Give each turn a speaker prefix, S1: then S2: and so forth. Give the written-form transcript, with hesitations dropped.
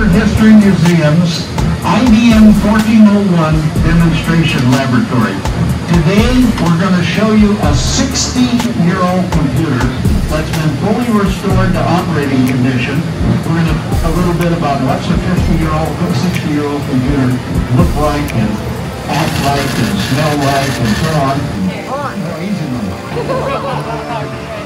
S1: History Museum's IBM 1401 demonstration laboratory. Today we're going to show you a 60-year-old computer that's been fully restored to operating condition. We're going to talk a little bit about what's a 50-year-old, 60-year-old computer look like and act like and smell like and so on. Oh, easy one.